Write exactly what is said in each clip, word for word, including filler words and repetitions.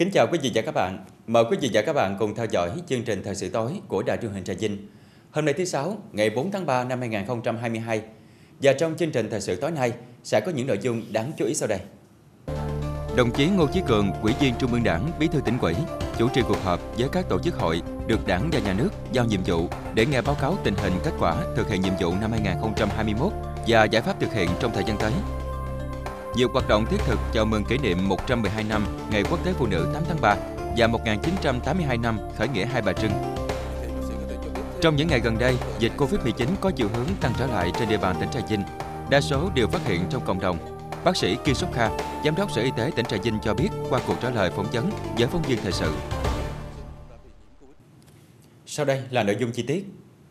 Kính chào quý vị và các bạn. Mời quý vị và các bạn cùng theo dõi chương trình Thời sự tối của Đài Truyền hình Trà Vinh. Hôm nay thứ Sáu, ngày bốn tháng ba năm hai nghìn không trăm hai mươi hai. Và trong chương trình Thời sự tối nay sẽ có những nội dung đáng chú ý sau đây. Đồng chí Ngô Chí Cường, Ủy viên Trung ương Đảng, Bí thư Tỉnh ủy, chủ trì cuộc họp với các tổ chức hội được Đảng và Nhà nước giao nhiệm vụ để nghe báo cáo tình hình kết quả thực hiện nhiệm vụ năm hai nghìn không trăm hai mươi mốt và giải pháp thực hiện trong thời gian tới. Nhiều hoạt động thiết thực chào mừng kỷ niệm một trăm mười hai năm Ngày Quốc tế Phụ nữ tám tháng ba và một nghìn chín trăm tám mươi hai năm khởi nghĩa Hai Bà Trưng. Trong những ngày gần đây, dịch Covid mười chín có chiều hướng tăng trở lại trên địa bàn tỉnh Trà Vinh. Đa số đều phát hiện trong cộng đồng. Bác sĩ Kiên Sóc Kha, Giám đốc Sở Y tế tỉnh Trà Vinh cho biết qua cuộc trả lời phỏng vấn với phóng viên thời sự. Sau đây là nội dung chi tiết.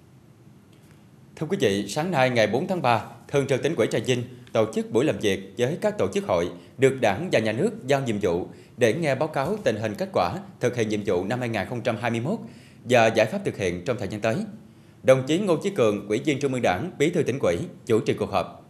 Thưa quý vị, sáng nay ngày bốn tháng ba, Thường trực Tỉnh ủy Trà Vinh tổ chức buổi làm việc với các tổ chức hội được Đảng và Nhà nước giao nhiệm vụ để nghe báo cáo tình hình kết quả thực hiện nhiệm vụ năm hai nghìn không trăm hai mươi mốt và giải pháp thực hiện trong thời gian tới. Đồng chí Ngô Chí Cường, Ủy viên Trung ương Đảng, Bí thư Tỉnh ủy, chủ trì cuộc họp.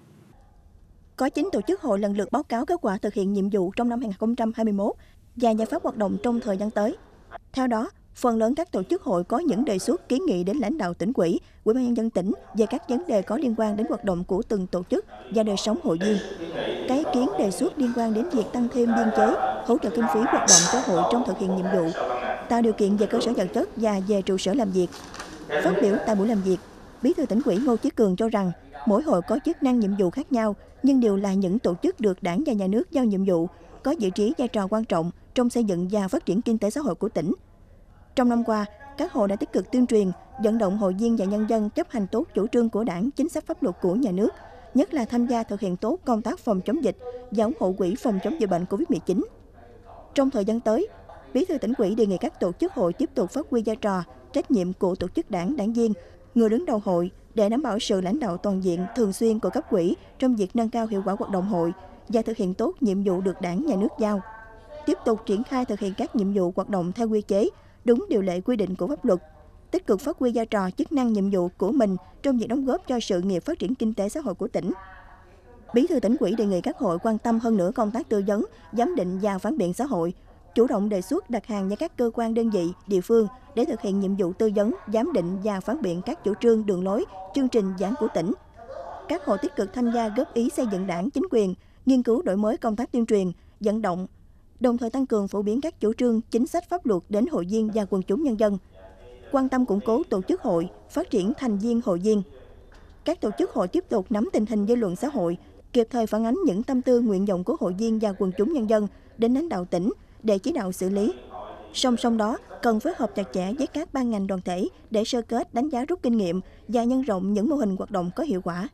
Có chín tổ chức hội lần lượt báo cáo kết quả thực hiện nhiệm vụ trong năm hai nghìn không trăm hai mươi mốt và giải pháp hoạt động trong thời gian tới. Theo đó, phần lớn các tổ chức hội có những đề xuất kiến nghị đến lãnh đạo Tỉnh ủy, Ủy ban nhân dân tỉnh về các vấn đề có liên quan đến hoạt động của từng tổ chức và đời sống hội viên. Các ý kiến đề xuất liên quan đến việc tăng thêm biên chế, hỗ trợ kinh phí hoạt động của hội trong thực hiện nhiệm vụ, tạo điều kiện về cơ sở vật chất và về trụ sở làm việc. Phát biểu tại buổi làm việc, Bí thư Tỉnh ủy Ngô Chí Cường cho rằng mỗi hội có chức năng nhiệm vụ khác nhau nhưng đều là những tổ chức được Đảng và Nhà nước giao nhiệm vụ, có vị trí vai trò quan trọng trong xây dựng và phát triển kinh tế xã hội của tỉnh. Trong năm qua, các hội đã tích cực tuyên truyền, vận động hội viên và nhân dân chấp hành tốt chủ trương của Đảng, chính sách pháp luật của Nhà nước, nhất là tham gia thực hiện tốt công tác phòng chống dịch và ủng hộ quỹ phòng chống dịch bệnh Covid mười chín. Trong thời gian tới, Bí thư Tỉnh ủy đề nghị các tổ chức hội tiếp tục phát huy vai trò, trách nhiệm của tổ chức đảng, đảng viên, người đứng đầu hội để đảm bảo sự lãnh đạo toàn diện, thường xuyên của cấp ủy trong việc nâng cao hiệu quả hoạt động hội và thực hiện tốt nhiệm vụ được Đảng, Nhà nước giao. Tiếp tục triển khai thực hiện các nhiệm vụ hoạt động theo quy chế, đúng điều lệ quy định của pháp luật, tích cực phát huy vai trò chức năng nhiệm vụ của mình trong việc đóng góp cho sự nghiệp phát triển kinh tế xã hội của tỉnh. Bí thư Tỉnh ủy đề nghị các hội quan tâm hơn nữa công tác tư vấn, giám định và phản biện xã hội, chủ động đề xuất đặt hàng với các cơ quan đơn vị, địa phương để thực hiện nhiệm vụ tư vấn, giám định và phản biện các chủ trương, đường lối, chương trình giảng của tỉnh. Các hội tích cực tham gia góp ý xây dựng Đảng, chính quyền, nghiên cứu đổi mới công tác tuyên truyền, vận động, đồng thời tăng cường phổ biến các chủ trương, chính sách pháp luật đến hội viên và quần chúng nhân dân. Quan tâm củng cố tổ chức hội, phát triển thành viên hội viên. Các tổ chức hội tiếp tục nắm tình hình dư luận xã hội, kịp thời phản ánh những tâm tư, nguyện vọng của hội viên và quần chúng nhân dân đến lãnh đạo tỉnh để chỉ đạo xử lý. Song song đó, cần phối hợp chặt chẽ với các ban ngành đoàn thể để sơ kết, đánh giá rút kinh nghiệm và nhân rộng những mô hình hoạt động có hiệu quả.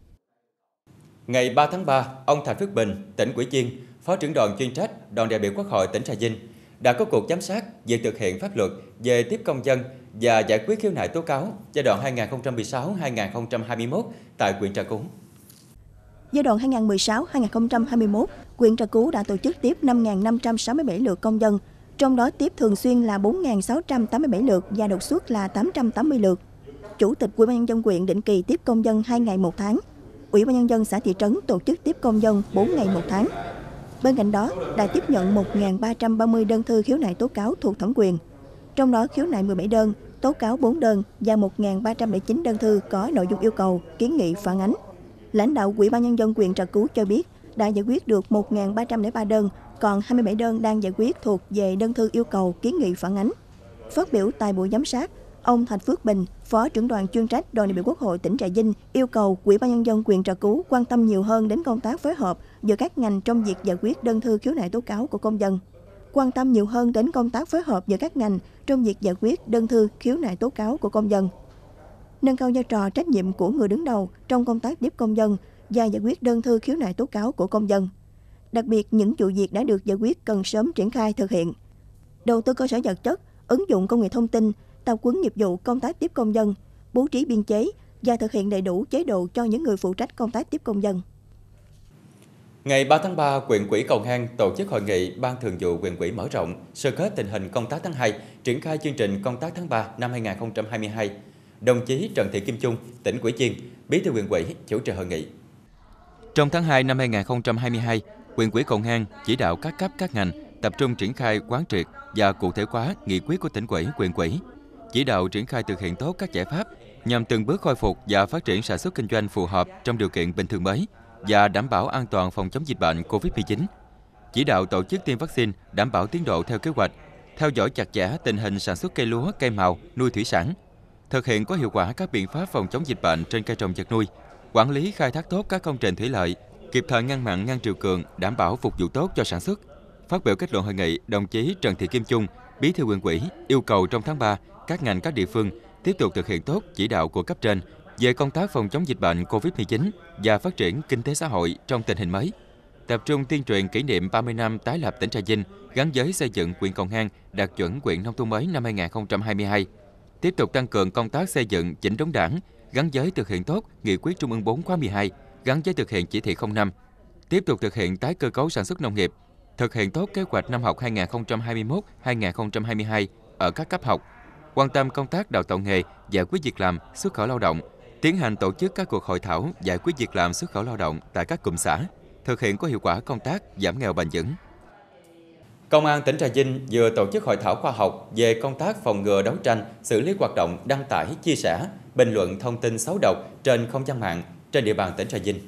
Ngày ba tháng ba, ông Thành Phước Bình, Tỉnh ủy viên, Phó trưởng đoàn chuyên trách Đoàn đại biểu Quốc hội tỉnh Trà Vinh đã có cuộc giám sát việc thực hiện pháp luật về tiếp công dân và giải quyết khiếu nại tố cáo giai đoạn hai nghìn không trăm mười sáu đến hai nghìn không trăm hai mươi mốt tại huyện Trà Cú. Giai đoạn hai nghìn không trăm mười sáu đến hai nghìn không trăm hai mươi mốt, huyện Trà Cú đã tổ chức tiếp năm nghìn năm trăm sáu mươi bảy lượt công dân, trong đó tiếp thường xuyên là bốn nghìn sáu trăm tám mươi bảy lượt và đột xuất là tám trăm tám mươi lượt. Chủ tịch Ủy ban nhân dân huyện định kỳ tiếp công dân hai ngày một tháng. Ủy ban nhân dân xã thị trấn tổ chức tiếp công dân bốn ngày một tháng. Bên cạnh đó, đã tiếp nhận một nghìn ba trăm ba mươi đơn thư khiếu nại tố cáo thuộc thẩm quyền. Trong đó khiếu nại mười bảy đơn, tố cáo bốn đơn và một nghìn ba trăm lẻ chín đơn thư có nội dung yêu cầu, kiến nghị phản ánh. Lãnh đạo Ủy ban nhân dân huyện Trà Cú cho biết đã giải quyết được một nghìn ba trăm lẻ ba đơn, còn hai mươi bảy đơn đang giải quyết thuộc về đơn thư yêu cầu, kiến nghị phản ánh. Phát biểu tại buổi giám sát, ông Thành Phước Bình, Phó trưởng đoàn chuyên trách Đoàn đại biểu Quốc hội tỉnh Trà Vinh yêu cầu Ủy ban nhân dân huyện Trà Cú quan tâm nhiều hơn đến công tác phối hợp giữa các ngành trong việc giải quyết đơn thư khiếu nại tố cáo của công dân. Quan tâm nhiều hơn đến công tác phối hợp giữa các ngành trong việc giải quyết đơn thư khiếu nại tố cáo của công dân. Nâng cao vai trò trách nhiệm của người đứng đầu trong công tác tiếp công dân và giải quyết đơn thư khiếu nại tố cáo của công dân. Đặc biệt, những vụ việc đã được giải quyết cần sớm triển khai thực hiện. Đầu tư cơ sở vật chất, ứng dụng công nghệ thông tin, tập huấn nghiệp vụ công tác tiếp công dân, bố trí biên chế và thực hiện đầy đủ chế độ cho những người phụ trách công tác tiếp công dân. Ngày ba tháng ba, huyện ủy Cầu Ngang tổ chức hội nghị Ban Thường vụ huyện ủy mở rộng, sơ kết tình hình công tác tháng hai, triển khai chương trình công tác tháng ba năm hai nghìn không trăm hai mươi hai. Đồng chí Trần Thị Kim Chung, Tỉnh ủy viên, Bí thư huyện ủy chủ trì hội nghị. Trong tháng hai năm hai nghìn không trăm hai mươi hai, huyện ủy Cầu Ngang chỉ đạo các cấp các ngành tập trung triển khai quán triệt và cụ thể hóa nghị quyết của tỉnh ủy, huyện ủy, chỉ đạo triển khai thực hiện tốt các giải pháp nhằm từng bước khôi phục và phát triển sản xuất kinh doanh phù hợp trong điều kiện bình thường mới và đảm bảo an toàn phòng chống dịch bệnh Covid mười chín. Chỉ đạo tổ chức tiêm vaccine đảm bảo tiến độ theo kế hoạch, theo dõi chặt chẽ tình hình sản xuất cây lúa, cây màu, nuôi thủy sản, thực hiện có hiệu quả các biện pháp phòng chống dịch bệnh trên cây trồng vật nuôi, quản lý khai thác tốt các công trình thủy lợi, kịp thời ngăn mặn, ngăn triều cường, đảm bảo phục vụ tốt cho sản xuất. Phát biểu kết luận hội nghị, đồng chí Trần Thị Kim Chung, Bí thư Huyện ủy, yêu cầu trong tháng ba, các ngành các địa phương tiếp tục thực hiện tốt chỉ đạo của cấp trên về công tác phòng chống dịch bệnh Covid mười chín và phát triển kinh tế xã hội trong tình hình mới. Tập trung tuyên truyền kỷ niệm ba mươi năm tái lập tỉnh Trà Vinh gắn với xây dựng huyện Cầu Ngang đạt chuẩn huyện nông thôn mới năm hai nghìn không trăm hai mươi hai. Tiếp tục tăng cường công tác xây dựng chỉnh đốn Đảng gắn với thực hiện tốt nghị quyết Trung ương bốn khóa mười hai gắn với thực hiện chỉ thị không năm. Tiếp tục thực hiện tái cơ cấu sản xuất nông nghiệp, thực hiện tốt kế hoạch năm học hai nghìn không trăm hai mươi mốt hai nghìn không trăm hai mươi hai ở các cấp học. Quan tâm công tác đào tạo nghề, giải quyết việc làm, xuất khẩu lao động, tiến hành tổ chức các cuộc hội thảo giải quyết việc làm, xuất khẩu lao động tại các cụm xã, thực hiện có hiệu quả công tác giảm nghèo bền vững. Công an tỉnh Trà Vinh vừa tổ chức hội thảo khoa học về công tác phòng ngừa, đấu tranh, xử lý hoạt động đăng tải, chia sẻ, bình luận thông tin xấu độc trên không gian mạng trên địa bàn tỉnh Trà Vinh.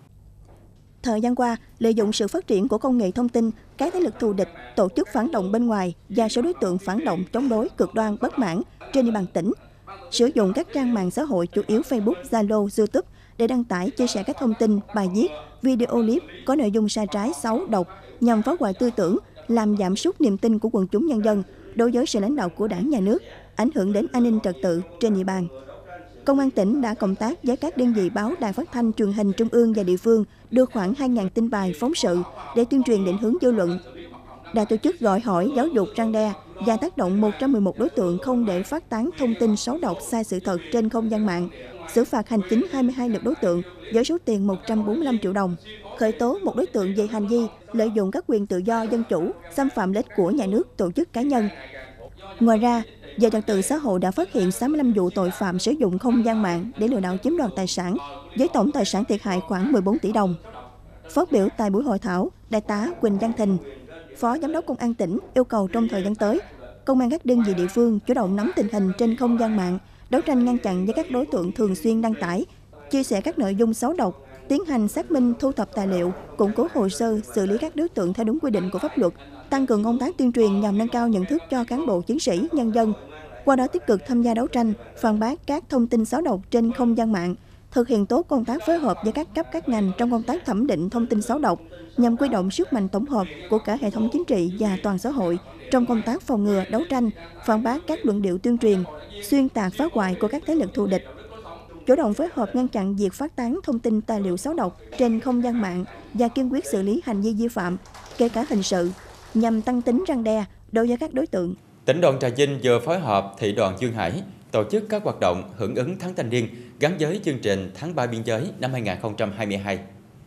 Thời gian qua, lợi dụng sự phát triển của công nghệ thông tin, các thế lực thù địch, tổ chức phản động bên ngoài và số đối tượng phản động chống đối cực đoan bất mãn trên địa bàn tỉnh sử dụng các trang mạng xã hội chủ yếu Facebook, Zalo, YouTube để đăng tải, chia sẻ các thông tin, bài viết, video clip có nội dung sai trái, xấu, độc nhằm phá hoại tư tưởng, làm giảm sút niềm tin của quần chúng nhân dân đối với sự lãnh đạo của Đảng, Nhà nước, ảnh hưởng đến an ninh trật tự trên địa bàn. Công an tỉnh đã cộng tác với các đơn vị báo đài phát thanh truyền hình trung ương và địa phương đưa khoảng hai nghìn tin bài, phóng sự để tuyên truyền định hướng dư luận. Đã tổ chức gọi hỏi, giáo dục, răn đe và tác động một trăm mười một đối tượng không để phát tán thông tin xấu độc, sai sự thật trên không gian mạng, xử phạt hành chính hai mươi hai lượt đối tượng với số tiền một trăm bốn mươi lăm triệu đồng, khởi tố một đối tượng về hành vi lợi dụng các quyền tự do dân chủ, xâm phạm lợi ích của nhà nước, tổ chức cá nhân. Ngoài ra, về trật tự xã hội đã phát hiện sáu mươi lăm vụ tội phạm sử dụng không gian mạng để lừa đảo chiếm đoạt tài sản, với tổng tài sản thiệt hại khoảng mười bốn tỷ đồng. Phát biểu tại buổi hội thảo, Đại tá Quỳnh Văn Thình, Phó Giám đốc Công an tỉnh yêu cầu trong thời gian tới, Công an các đơn vị địa phương chủ động nắm tình hình trên không gian mạng, đấu tranh ngăn chặn với các đối tượng thường xuyên đăng tải, chia sẻ các nội dung xấu độc, tiến hành xác minh, thu thập tài liệu, củng cố hồ sơ, xử lý các đối tượng theo đúng quy định của pháp luật, tăng cường công tác tuyên truyền nhằm nâng cao nhận thức cho cán bộ chiến sĩ, nhân dân, qua đó tích cực tham gia đấu tranh, phản bác các thông tin xấu độc trên không gian mạng, thực hiện tốt công tác phối hợp với các cấp các ngành trong công tác thẩm định thông tin xấu độc, nhằm huy động sức mạnh tổng hợp của cả hệ thống chính trị và toàn xã hội trong công tác phòng ngừa, đấu tranh, phản bác các luận điệu tuyên truyền, xuyên tạc, phá hoại của các thế lực thù địch. Chủ động phối hợp ngăn chặn việc phát tán thông tin tài liệu xấu độc trên không gian mạng và kiên quyết xử lý hành vi vi phạm, kể cả hình sự, nhằm tăng tính răn đe đối với các đối tượng. Tỉnh đoàn Trà Vinh vừa phối hợp thị đoàn Duyên Hải tổ chức các hoạt động hưởng ứng tháng thanh niên gắn với chương trình tháng ba biên giới năm hai nghìn không trăm hai mươi hai.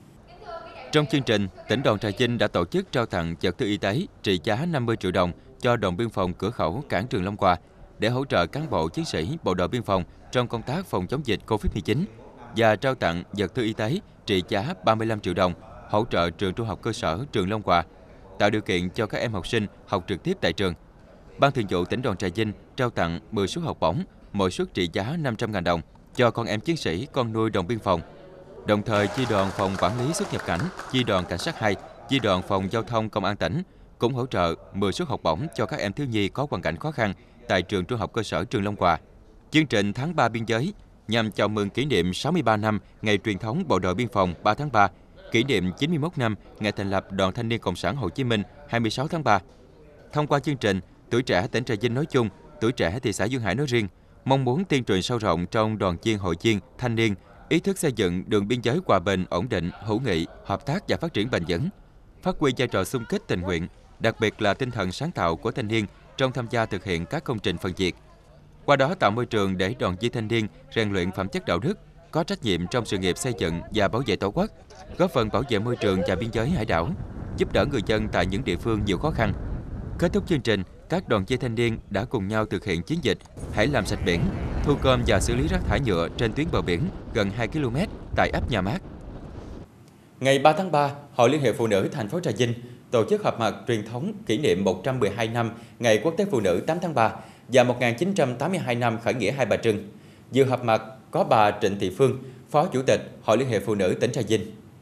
Trong chương trình, tỉnh đoàn Trà Vinh đã tổ chức trao tặng vật tư y tế trị giá năm mươi triệu đồng cho đồn biên phòng cửa khẩu cảng Trường Long Hòa để hỗ trợ cán bộ chiến sĩ bộ đội biên phòng trong công tác phòng chống dịch Covid mười chín và trao tặng vật tư y tế trị giá ba mươi lăm triệu đồng hỗ trợ trường trung học cơ sở Trường Long Hòa, tạo điều kiện cho các em học sinh học trực tiếp tại trường. Ban Thường vụ tỉnh đoàn Trà Vinh trao tặng mười suất học bổng, mỗi suất trị giá năm trăm nghìn đồng cho con em chiến sĩ, con nuôi đồn biên phòng. Đồng thời, chi đoàn phòng quản lý xuất nhập cảnh, chi đoàn cảnh sát hai, chi đoàn phòng giao thông công an tỉnh cũng hỗ trợ mười suất học bổng cho các em thiếu nhi có hoàn cảnh khó khăn tại trường trung học cơ sở Trường Long Hòa. Chương trình tháng ba biên giới nhằm chào mừng kỷ niệm sáu mươi ba năm ngày truyền thống bộ đội biên phòng ba tháng ba, kỷ niệm chín mươi mốt năm ngày thành lập Đoàn Thanh niên Cộng sản Hồ Chí Minh hai mươi sáu tháng ba. Thông qua chương trình, tuổi trẻ tỉnh Trà Vinh nói chung, tuổi trẻ thị xã Duyên Hải nói riêng, mong muốn tuyên truyền sâu rộng trong đoàn viên, hội viên, thanh niên, ý thức xây dựng đường biên giới hòa bình, ổn định, hữu nghị, hợp tác và phát triển bền vững, phát huy vai trò xung kích tình nguyện, đặc biệt là tinh thần sáng tạo của thanh niên trong tham gia thực hiện các công trình phần việc. Qua đó tạo môi trường để đoàn viên thanh niên rèn luyện phẩm chất đạo đức, có trách nhiệm trong sự nghiệp xây dựng và bảo vệ Tổ quốc, góp phần bảo vệ môi trường và biên giới hải đảo, giúp đỡ người dân tại những địa phương nhiều khó khăn. Kết thúc chương trình, các đoàn viên thanh niên đã cùng nhau thực hiện chiến dịch Hãy làm sạch biển, thu gom và xử lý rác thải nhựa trên tuyến bờ biển gần hai ki lô mét tại ấp Nhà Mát. Ngày ba tháng ba, Hội Liên hiệp Phụ nữ thành phố Trà Vinh tổ chức họp mặt truyền thống kỷ niệm một trăm mười hai năm Ngày Quốc tế Phụ nữ tám tháng ba và một nghìn chín trăm tám mươi hai năm khởi nghĩa Hai Bà Trưng. Dự họp mặt có bà Trịnh Thị Phương, Phó Chủ tịch Hội Liên hiệp Phụ nữ tỉnh Trà Vinh.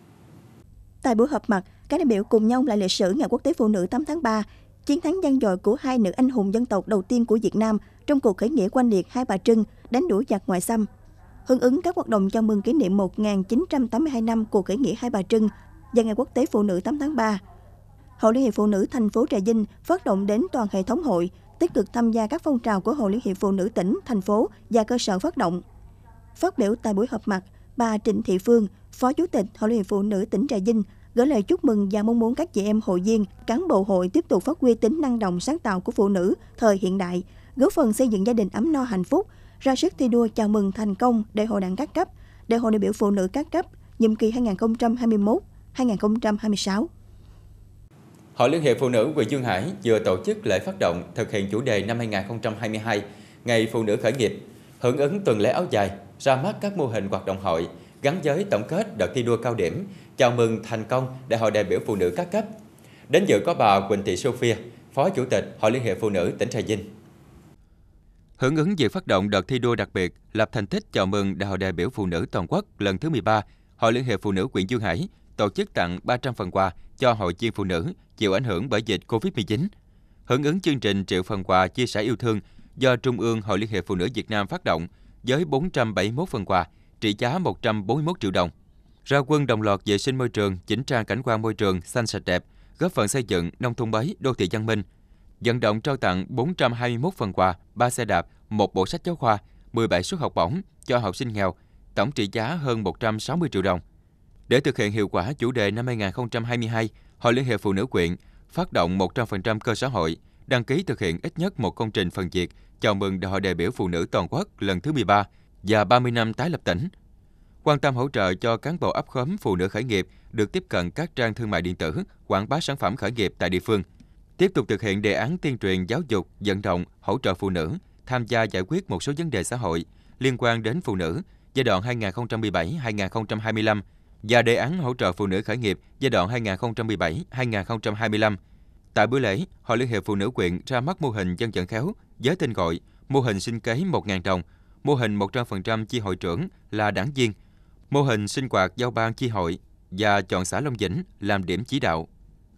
Tại buổi họp mặt, các đại biểu cùng nhau lại lịch sử Ngày Quốc tế Phụ nữ tám tháng ba, chiến thắng vang dội của hai nữ anh hùng dân tộc đầu tiên của Việt Nam trong cuộc khởi nghĩa oanh liệt Hai Bà Trưng đánh đuổi giặc ngoại xâm. Hưởng ứng các hoạt động chào mừng kỷ niệm một nghìn chín trăm tám mươi hai năm cuộc khởi nghĩa Hai Bà Trưng và Ngày Quốc tế Phụ nữ tám tháng ba, Hội Liên hiệp Phụ nữ thành phố Trà Vinh phát động đến toàn hệ thống hội, tích cực tham gia các phong trào của Hội Liên hiệp Phụ nữ tỉnh, thành phố và cơ sở phát động. Phát biểu tại buổi họp mặt, bà Trịnh Thị Phương, Phó Chủ tịch Hội Liên hiệp Phụ nữ tỉnh Trà Vinh gửi lời chúc mừng và mong muốn các chị em hội viên, cán bộ hội tiếp tục phát huy tính năng động sáng tạo của phụ nữ thời hiện đại, góp phần xây dựng gia đình ấm no hạnh phúc, ra sức thi đua chào mừng thành công Đại hội Đảng các cấp, Đại hội đại biểu phụ nữ các cấp, nhiệm kỳ hai nghìn không trăm hai mươi mốt đến hai nghìn không trăm hai mươi sáu. Hội Liên hiệp Phụ nữ huyện Dương Hải vừa tổ chức lễ phát động thực hiện chủ đề năm hai nghìn không trăm hai mươi hai Ngày Phụ nữ khởi nghiệp, hưởng ứng tuần lễ áo dài, ra mắt các mô hình hoạt động hội gắn với tổng kết đợt thi đua cao điểm, chào mừng thành công Đại hội đại biểu phụ nữ các cấp. Đến dự có bà Quỳnh Thị Sophia, Phó Chủ tịch Hội Liên hiệp Phụ nữ tỉnh Trà Vinh. Hưởng ứng việc phát động đợt thi đua đặc biệt lập thành tích chào mừng Đại hội đại biểu phụ nữ toàn quốc lần thứ mười ba, Hội Liên hiệp Phụ nữ huyện Dương Hải tổ chức tặng ba trăm phần quà cho hội viên phụ nữ chịu ảnh hưởng bởi dịch Covid mười chín. Hưởng ứng chương trình triệu phần quà chia sẻ yêu thương do Trung ương Hội Liên hiệp Phụ nữ Việt Nam phát động với bốn trăm bảy mươi mốt phần quà trị giá một trăm bốn mươi mốt triệu đồng. Ra quân đồng loạt vệ sinh môi trường, chỉnh trang cảnh quan môi trường xanh sạch đẹp, góp phần xây dựng nông thôn mới, đô thị văn minh. Vận động trao tặng bốn trăm hai mươi mốt phần quà, ba xe đạp, một bộ sách giáo khoa, mười bảy suất học bổng cho học sinh nghèo, tổng trị giá hơn một trăm sáu mươi triệu đồng. Để thực hiện hiệu quả chủ đề năm hai nghìn không trăm hai mươi hai, Hội Liên hiệp Phụ nữ huyện phát động một trăm phần trăm cơ sở hội đăng ký thực hiện ít nhất một công trình phần việc chào mừng Đại hội đại biểu phụ nữ toàn quốc lần thứ mười ba và ba mươi năm tái lập tỉnh. Quan tâm hỗ trợ cho cán bộ ấp khóm phụ nữ khởi nghiệp được tiếp cận các trang thương mại điện tử, quảng bá sản phẩm khởi nghiệp tại địa phương. Tiếp tục thực hiện đề án tuyên truyền giáo dục, vận động, hỗ trợ phụ nữ tham gia giải quyết một số vấn đề xã hội liên quan đến phụ nữ giai đoạn hai nghìn không trăm mười bảy đến hai nghìn không trăm hai mươi lăm và đề án hỗ trợ phụ nữ khởi nghiệp giai đoạn hai nghìn không trăm mười bảy đến hai nghìn không trăm hai mươi lăm. Tại buổi lễ, Hội Liên hiệp Phụ nữ huyện ra mắt mô hình dân vận khéo với tên gọi mô hình sinh kế một nghìn đồng, mô hình một trăm phần trăm chi hội trưởng là đảng viên, mô hình sinh hoạt giao ban chi hội và chọn xã Long Vĩnh làm điểm chỉ đạo.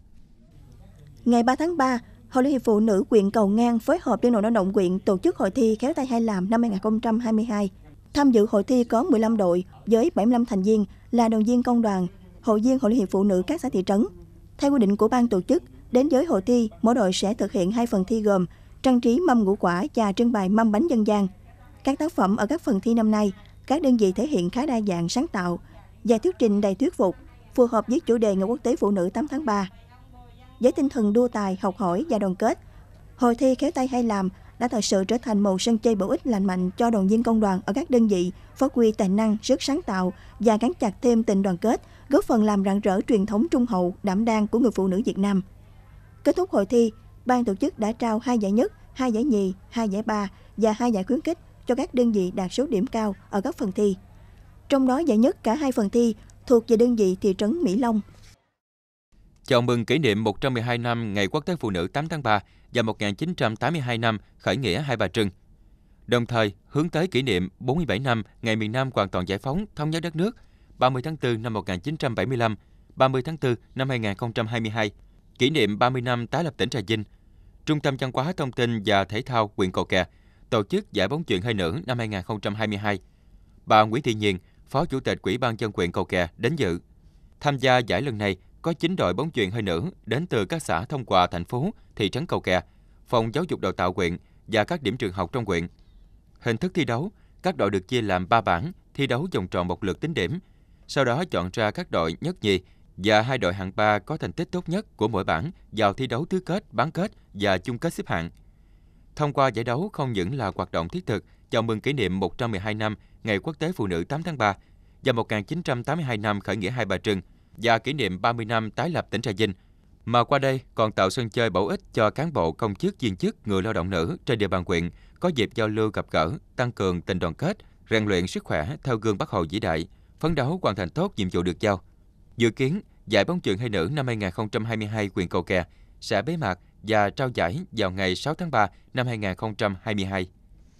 Ngày ba tháng ba, Hội Liên hiệp Phụ nữ huyện Cầu Ngang phối hợp Liên đoàn Lao động huyện tổ chức hội thi khéo tay hai làm năm hai nghìn không trăm hai mươi hai. Tham dự hội thi có mười lăm đội với bảy mươi lăm thành viên là đoàn viên công đoàn, hội viên Hội Liên hiệp Phụ nữ các xã thị trấn. Theo quy định của ban tổ chức, đến với hội thi, mỗi đội sẽ thực hiện hai phần thi gồm trang trí mâm ngũ quả và trưng bày mâm bánh dân gian. Các tác phẩm ở các phần thi năm nay, các đơn vị thể hiện khá đa dạng sáng tạo và thuyết trình đầy thuyết phục, phù hợp với chủ đề Ngày Quốc tế Phụ nữ tám tháng ba. Với tinh thần đua tài, học hỏi và đoàn kết, hội thi khéo tay hay làm đã thật sự trở thành một sân chơi bổ ích lành mạnh cho đoàn viên công đoàn ở các đơn vị phát huy tài năng, sức sáng tạo và gắn chặt thêm tình đoàn kết, góp phần làm rạng rỡ truyền thống trung hậu, đảm đang của người phụ nữ Việt Nam. Kết thúc hội thi, ban tổ chức đã trao hai giải nhất, hai giải nhì, hai giải ba và hai giải khuyến khích cho các đơn vị đạt số điểm cao ở các phần thi. Trong đó giải nhất cả hai phần thi thuộc về đơn vị thị trấn Mỹ Long. Chào mừng kỷ niệm một trăm mười hai năm Ngày Quốc tế Phụ nữ tám tháng ba và một nghìn chín trăm tám mươi hai năm khởi nghĩa Hai Bà Trưng. Đồng thời, hướng tới kỷ niệm bốn mươi bảy năm Ngày miền Nam hoàn toàn giải phóng, thống nhất đất nước, ba mươi tháng tư năm một nghìn chín trăm bảy mươi lăm, ba mươi tháng tư năm hai nghìn không trăm hai mươi hai, kỷ niệm ba mươi năm tái lập tỉnh Trà Vinh. Trung tâm Văn hóa Thông tin và Thể thao huyện Cầu Kè tổ chức giải bóng chuyền hơi nữ năm hai nghìn không trăm hai mươi hai. Bà Nguyễn Thị Nhiên, Phó Chủ tịch Ủy ban nhân dân huyện Cầu Kè đến dự. Tham gia giải lần này có chín đội bóng chuyền hơi nữ đến từ các xã Thông Hòa, thành phố, thị trấn Cầu Kè, phòng giáo dục đào tạo huyện và các điểm trường học trong huyện. Hình thức thi đấu, các đội được chia làm ba bảng, thi đấu vòng tròn một lượt tính điểm. Sau đó chọn ra các đội nhất nhì và hai đội hạng ba có thành tích tốt nhất của mỗi bảng vào thi đấu tứ kết, bán kết và chung kết xếp hạng. Thông qua giải đấu không những là hoạt động thiết thực chào mừng kỷ niệm một trăm mười hai năm Ngày Quốc tế Phụ nữ tám tháng ba và một nghìn chín trăm tám mươi hai năm khởi nghĩa Hai Bà Trưng và kỷ niệm ba mươi năm tái lập tỉnh Trà Vinh, mà qua đây còn tạo sân chơi bổ ích cho cán bộ, công chức, viên chức, người lao động nữ trên địa bàn huyện có dịp giao lưu gặp gỡ, tăng cường tình đoàn kết, rèn luyện sức khỏe theo gương Bác Hồ vĩ đại, phấn đấu hoàn thành tốt nhiệm vụ được giao. Dự kiến, giải bóng chuyền hay nữ năm hai nghìn không trăm hai mươi hai huyện Cầu Kè sẽ bế mạc và trao giải vào ngày sáu tháng ba năm hai nghìn không trăm hai mươi hai.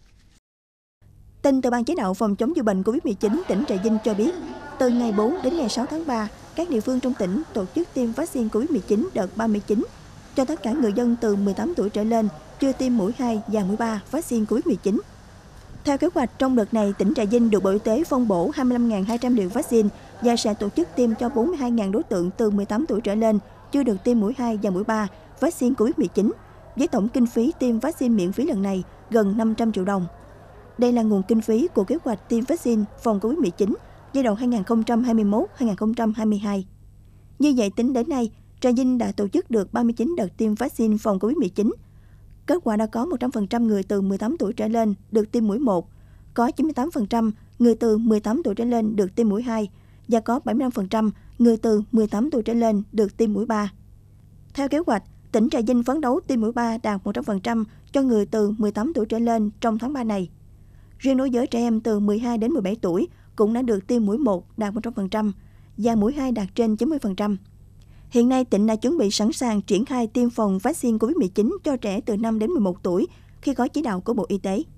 Tin từ Ban Chỉ đạo phòng chống dịch bệnh Covid mười chín tỉnh Trà Vinh cho biết, từ ngày bốn đến ngày sáu tháng ba, các địa phương trong tỉnh tổ chức tiêm vaccine Covid mười chín đợt ba mươi chín cho tất cả người dân từ mười tám tuổi trở lên chưa tiêm mũi hai và mũi ba vaccine Covid mười chín. Theo kế hoạch, trong đợt này, tỉnh Trà Vinh được Bộ Y tế phân bổ hai mươi lăm nghìn hai trăm liều vaccine và sẽ tổ chức tiêm cho bốn mươi hai nghìn đối tượng từ mười tám tuổi trở lên chưa được tiêm mũi hai và mũi ba vaccine Covid mười chín, với tổng kinh phí tiêm vaccine miễn phí lần này gần năm trăm triệu đồng. Đây là nguồn kinh phí của kế hoạch tiêm vaccine phòng Covid mười chín giai đoạn hai nghìn không trăm hai mươi mốt đến hai nghìn không trăm hai mươi hai. Như vậy, tính đến nay, Trà Vinh đã tổ chức được ba mươi chín đợt tiêm vaccine phòng Covid mười chín. Kết quả đã có một trăm phần trăm người từ mười tám tuổi trở lên được tiêm mũi một, có chín mươi tám phần trăm người từ mười tám tuổi trở lên được tiêm mũi hai và có bảy mươi lăm phần trăm người từ mười tám tuổi trở lên được tiêm mũi ba. Theo kế hoạch, tỉnh Trà Vinh phấn đấu tiêm mũi ba đạt một trăm phần trăm cho người từ mười tám tuổi trở lên trong tháng ba này. Riêng đối với trẻ em từ mười hai đến mười bảy tuổi cũng đã được tiêm mũi một đạt một trăm phần trăm và mũi hai đạt trên chín mươi phần trăm. Hiện nay, tỉnh đã chuẩn bị sẵn sàng triển khai tiêm phòng vaccine Covid mười chín cho trẻ từ năm đến mười một tuổi khi có chỉ đạo của Bộ Y tế.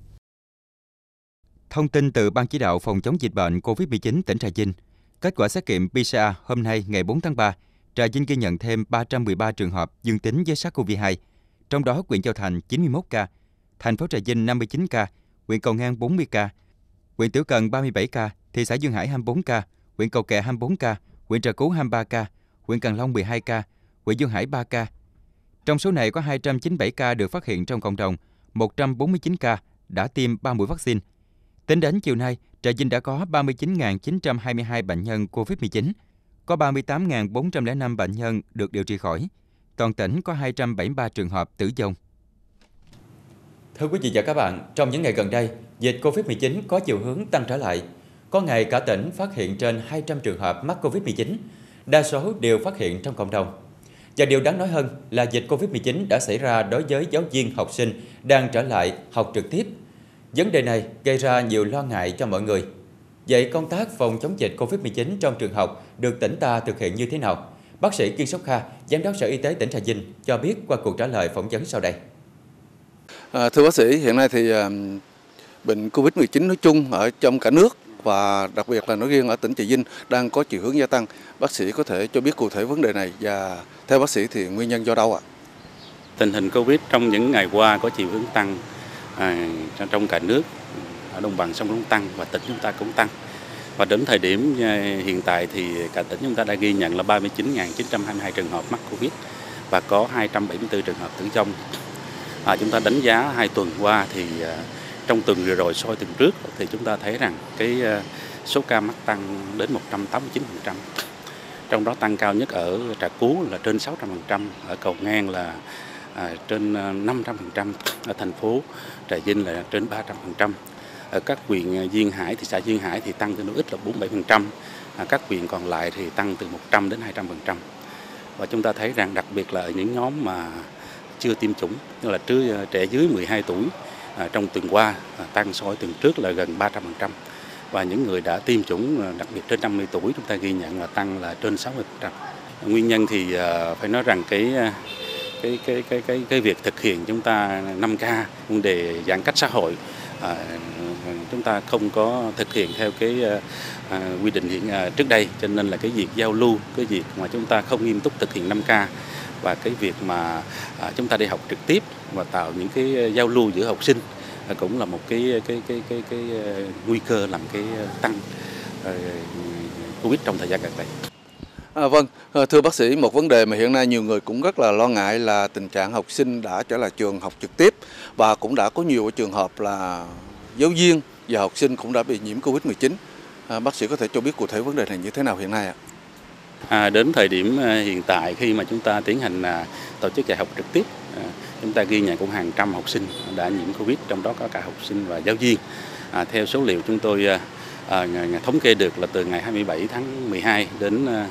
Thông tin từ Ban Chỉ đạo phòng chống dịch bệnh Covid mười chín tỉnh Trà Vinh. Kết quả xét nghiệm pê xê rờ hôm nay ngày bốn tháng ba, Trà Vinh ghi nhận thêm ba trăm mười ba trường hợp dương tính với SARS-xê o vê hai. Trong đó, huyện Châu Thành chín mươi mốt ca, thành phố Trà Vinh năm mươi chín ca, huyện Cầu Ngang bốn mươi ca, huyện Tiểu Cần ba mươi bảy ca, thị xã Duyên Hải hai mươi bốn ca, huyện Cầu Kè hai mươi bốn ca, huyện Trà Cú hai mươi ba ca, huyện Cần Long mười hai ca, huyện Duyên Hải ba ca. Trong số này có hai trăm chín mươi bảy ca được phát hiện trong cộng đồng, một trăm bốn mươi chín ca đã tiêm ba mũi vaccine. Tính đến chiều nay, Trà Vinh đã có ba mươi chín nghìn chín trăm hai mươi hai bệnh nhân Covid mười chín, có ba mươi tám nghìn bốn trăm lẻ năm bệnh nhân được điều trị khỏi. Toàn tỉnh có hai trăm bảy mươi ba trường hợp tử vong. Thưa quý vị và các bạn, trong những ngày gần đây, dịch Covid mười chín có chiều hướng tăng trở lại. Có ngày cả tỉnh phát hiện trên hai trăm trường hợp mắc Covid mười chín, đa số đều phát hiện trong cộng đồng. Và điều đáng nói hơn là dịch Covid mười chín đã xảy ra đối với giáo viên, học sinh đang trở lại học trực tiếp. Vấn đề này gây ra nhiều lo ngại cho mọi người. Vậy công tác phòng chống dịch Covid mười chín trong trường học được tỉnh ta thực hiện như thế nào? Bác sĩ Kiên Sóc Kha, Giám đốc Sở Y tế tỉnh Trà Vinh cho biết qua cuộc trả lời phỏng vấn sau đây. À, thưa bác sĩ, hiện nay thì uh, bệnh Covid mười chín nói chung ở trong cả nước và đặc biệt là nói riêng ở tỉnh Trà Vinh đang có chiều hướng gia tăng. Bác sĩ có thể cho biết cụ thể vấn đề này và theo bác sĩ thì nguyên nhân do đâu ạ? Tình hình Covid trong những ngày qua có chiều hướng tăng à, trong cả nước, ở đồng bằng sông Cửu Long tăng và tỉnh chúng ta cũng tăng. Và đến thời điểm hiện tại thì cả tỉnh chúng ta đã ghi nhận là ba mươi chín nghìn chín trăm hai mươi hai trường hợp mắc Covid và có hai trăm bảy mươi tư trường hợp tử vong. À, chúng ta đánh giá hai tuần qua thì uh, trong tuần vừa rồi so với tuần trước thì chúng ta thấy rằng cái uh, số ca mắc tăng đến một trăm tám mươi chín phần trăm. Trong đó tăng cao nhất ở Trà Cú là trên sáu trăm phần trăm, ở Cầu Ngang là uh, trên uh, năm trăm phần trăm, ở thành phố Trà Vinh là trên ba trăm phần trăm. Ở các huyện Duyên Hải, thị xã Duyên Hải thì tăng tương đối ít là bốn mươi bảy phần trăm, à, các huyện còn lại thì tăng từ một trăm đến hai trăm phần trăm. Và chúng ta thấy rằng đặc biệt là ở những nhóm mà chưa tiêm chủng, như là trứ, trẻ dưới mười hai tuổi, à, trong tuần qua à, tăng so với tuần trước là gần ba trăm phần trăm. Và những người đã tiêm chủng, đặc biệt trên năm mươi tuổi, chúng ta ghi nhận là tăng là trên sáu mươi phần trăm. Nguyên nhân thì à, phải nói rằng cái cái cái cái cái cái việc thực hiện chúng ta năm K, vấn đề giãn cách xã hội, à, chúng ta không có thực hiện theo cái à, quy định hiện à, trước đây, cho nên là cái việc giao lưu, cái việc mà chúng ta không nghiêm túc thực hiện năm K và cái việc mà à, chúng ta đi học trực tiếp và tạo những cái giao lưu giữa học sinh à, cũng là một cái cái cái cái cái, cái nguy cơ làm cái tăng à, Covid trong thời gian gần đây. À, vâng, thưa bác sĩ, một vấn đề mà hiện nay nhiều người cũng rất là lo ngại là tình trạng học sinh đã trở lại trường học trực tiếp và cũng đã có nhiều trường hợp là giáo viên và học sinh cũng đã bị nhiễm Covid mười chín. À, bác sĩ có thể cho biết cụ thể vấn đề này như thế nào hiện nay ạ? À, đến thời điểm hiện tại khi mà chúng ta tiến hành à, tổ chức dạy học trực tiếp, à, chúng ta ghi nhận cũng hàng trăm học sinh đã nhiễm Covid, trong đó có cả học sinh và giáo viên. À, theo số liệu chúng tôi à, à, thống kê được là từ ngày hai mươi bảy tháng mười hai đến à,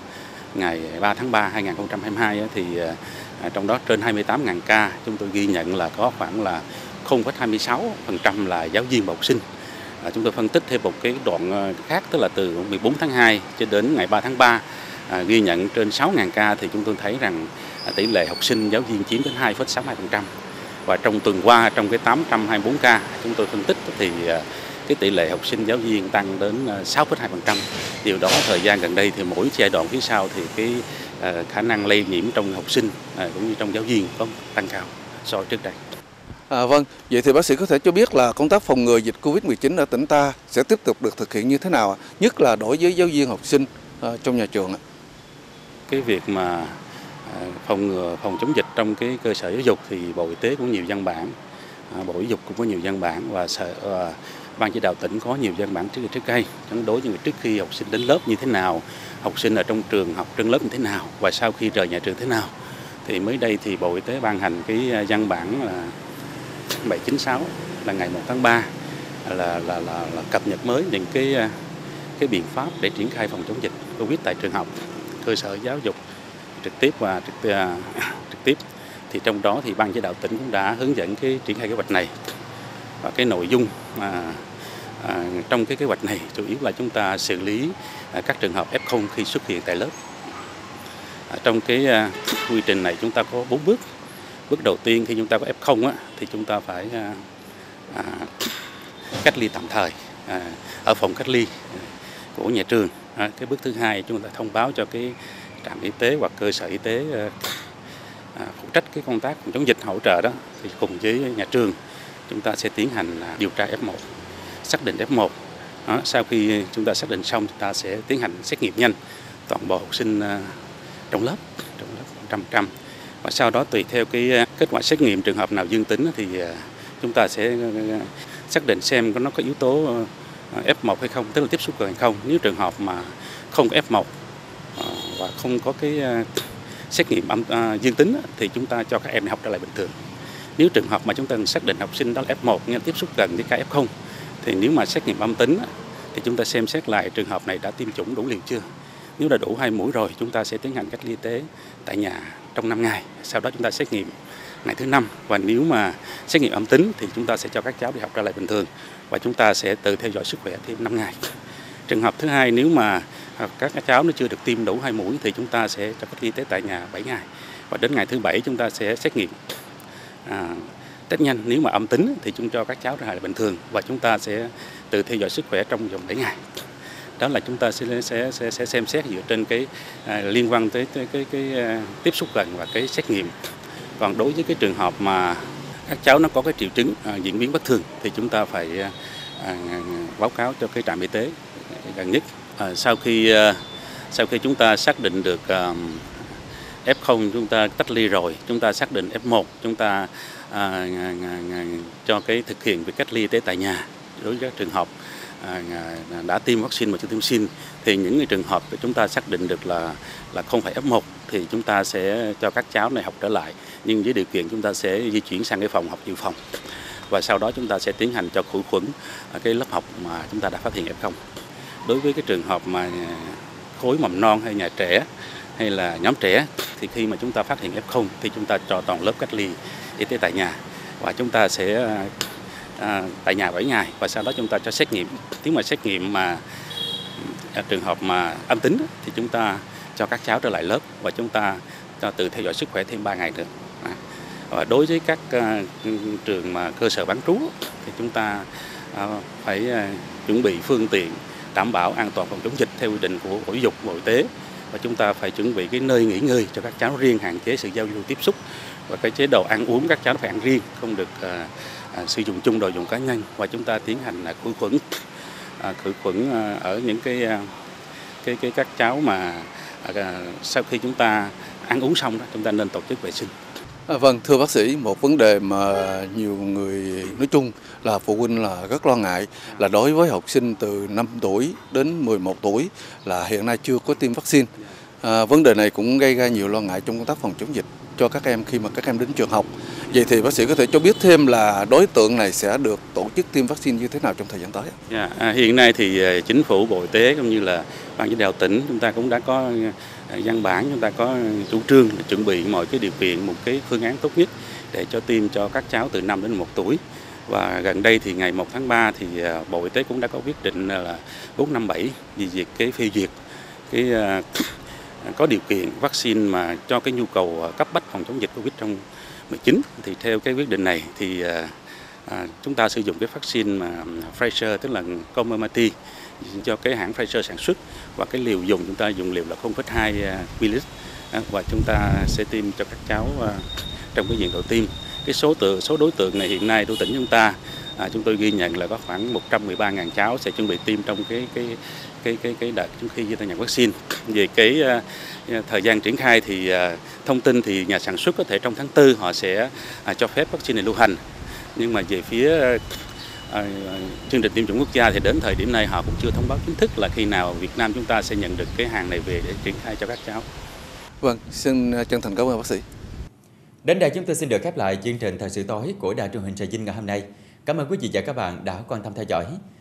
ngày ba tháng ba năm hai nghìn không trăm hai mươi hai thì à, trong đó trên hai mươi tám nghìn ca chúng tôi ghi nhận là có khoảng là không phẩy hai mươi sáu phần trăm là giáo viên và học sinh. À, chúng tôi phân tích thêm một cái đoạn khác, tức là từ mười bốn tháng hai cho đến ngày ba tháng ba à, ghi nhận trên sáu nghìn ca thì chúng tôi thấy rằng à, tỷ lệ học sinh giáo viên chiếm đến hai phẩy sáu mươi hai phần trăm. Và trong tuần qua, trong cái tám trăm hai mươi tư ca chúng tôi phân tích thì à, cái tỷ lệ học sinh giáo viên tăng đến sáu phẩy hai phần trăm. Điều đó thời gian gần đây thì mỗi giai đoạn phía sau thì cái à, khả năng lây nhiễm trong học sinh à, cũng như trong giáo viên có tăng cao so với trước đây. À, vâng, vậy thì bác sĩ có thể cho biết là công tác phòng ngừa dịch Covid mười chín ở tỉnh ta sẽ tiếp tục được thực hiện như thế nào, nhất là đối với giáo viên học sinh à, trong nhà trường ạ? Cái việc mà phòng ngừa phòng chống dịch trong cái cơ sở giáo dục thì Bộ Y tế cũng nhiều văn bản, à, Bộ Giáo dục cũng có nhiều văn bản và sở và Ban chỉ đạo tỉnh có nhiều văn bản trước trước đây chống đối những trước khi học sinh đến lớp như thế nào, học sinh ở trong trường học trên lớp như thế nào và sau khi rời nhà trường thế nào. Thì mới đây thì Bộ Y tế ban hành cái văn bản là bảy chín sáu là ngày một tháng ba là là là, là cập nhật mới những cái cái biện pháp để triển khai phòng chống dịch Covid tại trường học, cơ sở giáo dục trực tiếp và trực, trực tiếp. Thì trong đó thì Ban chỉ đạo tỉnh cũng đã hướng dẫn cái triển khai kế hoạch này. Và cái nội dung à, à, trong cái kế hoạch này chủ yếu là chúng ta xử lý à, các trường hợp ép không khi xuất hiện tại lớp. À, trong cái à, quy trình này chúng ta có bốn bước. Bước đầu tiên khi chúng ta có ép không á, thì chúng ta phải à, à, cách ly tạm thời à, ở phòng cách ly của nhà trường. À, cái bước thứ hai chúng ta thông báo cho cái trạm y tế hoặc cơ sở y tế à, phụ trách cái công tác phòng chống dịch hỗ trợ đó, thì cùng với nhà trường chúng ta sẽ tiến hành điều tra ép một, xác định ép một. Đó, sau khi chúng ta xác định xong, chúng ta sẽ tiến hành xét nghiệm nhanh toàn bộ học sinh à, trong lớp, trong lớp một trăm phần trăm. Và sau đó tùy theo cái kết quả xét nghiệm, trường hợp nào dương tính thì à, chúng ta sẽ xác định xem có nó có yếu tố ép một hay không, tức là tiếp xúc gần hay không. Nếu trường hợp mà không có ép một và không có cái xét nghiệm âm uh, dương tính thì chúng ta cho các em học trở lại bình thường. Nếu trường hợp mà chúng ta xác định học sinh đó là ép một nhưng tiếp xúc gần với ca ép không thì nếu mà xét nghiệm âm tính thì chúng ta xem xét lại trường hợp này đã tiêm chủng đủ liều chưa. Nếu đã đủ hai mũi rồi, chúng ta sẽ tiến hành cách ly y tế tại nhà trong năm ngày. Sau đó chúng ta xét nghiệm ngày thứ năm, và nếu mà xét nghiệm âm tính thì chúng ta sẽ cho các cháu đi học trở lại bình thường và chúng ta sẽ tự theo dõi sức khỏe thêm năm ngày. Trường hợp thứ hai, nếu mà các cháu nó chưa được tiêm đủ hai mũi thì chúng ta sẽ cho cách ly y tế tại nhà bảy ngày. Và đến ngày thứ bảy chúng ta sẽ xét nghiệm à, test nhanh. Nếu mà âm tính thì chúng cho các cháu trở lại bình thường và chúng ta sẽ tự theo dõi sức khỏe trong vòng bảy ngày. Đó là chúng ta sẽ sẽ sẽ, sẽ xem xét dựa trên cái à, liên quan tới, tới cái, cái, cái tiếp xúc gần và cái xét nghiệm. Còn đối với cái trường hợp mà các cháu nó có cái triệu chứng à, diễn biến bất thường thì chúng ta phải à, báo cáo cho cái trạm y tế gần nhất. À, sau khi à, sau khi chúng ta xác định được à, ép không chúng ta cách ly rồi, chúng ta xác định ép một chúng ta à, à, à, cho cái thực hiện việc cách ly y tế tại nhà. Đối với các trường hợp à, đã tiêm vaccine mà chưa tiêm vaccine thì những cái trường hợp chúng ta xác định được là là không phải ép một thì chúng ta sẽ cho các cháu này học trở lại, nhưng với điều kiện chúng ta sẽ di chuyển sang cái phòng học dự phòng và sau đó chúng ta sẽ tiến hành cho khử khuẩn cái lớp học mà chúng ta đã phát hiện ép không. Đối với cái trường hợp mà khối mầm non hay nhà trẻ hay là nhóm trẻ thì khi mà chúng ta phát hiện ép không thì chúng ta cho toàn lớp cách ly y tế tại nhà và chúng ta sẽ à, tại nhà bảy ngày và sau đó chúng ta cho xét nghiệm. Nếu mà xét nghiệm mà à, trường hợp mà âm tính thì chúng ta cho các cháu trở lại lớp và chúng ta cho tự theo dõi sức khỏe thêm ba ngày nữa. À, và đối với các à, trường mà cơ sở bán trú thì chúng ta à, phải à, chuẩn bị phương tiện đảm bảo an toàn phòng chống dịch theo quy định của Bộ Giáo dục, Bộ Y tế, và chúng ta phải chuẩn bị cái nơi nghỉ ngơi cho các cháu riêng, hạn chế sự giao lưu tiếp xúc, và cái chế độ ăn uống các cháu phải ăn riêng, không được à, à, sử dụng chung đồ dùng cá nhân, và chúng ta tiến hành là khử khuẩn à, khử khuẩn à, ở những cái cái cái các cháu mà à, sau khi chúng ta ăn uống xong đó chúng ta nên tổ chức vệ sinh. À, vâng, thưa bác sĩ, một vấn đề mà nhiều người nói chung là phụ huynh là rất lo ngại là đối với học sinh từ năm tuổi đến mười một tuổi là hiện nay chưa có tiêm vaccine. À, vấn đề này cũng gây ra nhiều lo ngại trong công tác phòng chống dịch cho các em khi mà các em đến trường học. Vậy thì bác sĩ có thể cho biết thêm là đối tượng này sẽ được tổ chức tiêm vaccine như thế nào trong thời gian tới? Yeah, à, hiện nay thì Chính phủ, Bộ Y tế cũng như là Ban chỉ đạo tỉnh chúng ta cũng đã có văn bản, chúng ta có chủ trương để chuẩn bị mọi cái điều kiện, một cái phương án tốt nhất để cho tiêm cho các cháu từ năm đến mười một tuổi. Và gần đây thì ngày một tháng ba thì Bộ Y tế cũng đã có quyết định là bốn năm bảy về việc cái phê duyệt cái có điều kiện vaccine mà cho cái nhu cầu cấp bách phòng chống dịch Covid trong mười chín, thì theo cái quyết định này thì à, chúng ta sử dụng cái vaccine mà Pfizer, tức là Comirnaty, cho cái hãng Pfizer sản xuất, và cái liều dùng chúng ta dùng liều là không phẩy hai mi-li-lít, và chúng ta sẽ tiêm cho các cháu trong cái diện độ tiêm. Cái số tượng số đối tượng này hiện nay của tỉnh chúng ta, à, chúng tôi ghi nhận là có khoảng một trăm mười ba nghìn cháu sẽ chuẩn bị tiêm trong cái cái cái cái cái đợt trước khi chúng ta nhận vaccine. Về cái uh, thời gian triển khai thì uh, thông tin thì nhà sản xuất có thể trong tháng tư họ sẽ uh, cho phép vaccine này lưu hành, nhưng mà về phía uh, uh, chương trình tiêm chủng quốc gia thì đến thời điểm này họ cũng chưa thông báo chính thức là khi nào Việt Nam chúng ta sẽ nhận được cái hàng này về để triển khai cho các cháu. Vâng, xin chân thành cảm ơn bác sĩ. Đến đây chúng tôi xin được khép lại chương trình thời sự tối của Đài Truyền hình Trà Vinh ngày hôm nay. Cảm ơn quý vị và các bạn đã quan tâm theo dõi.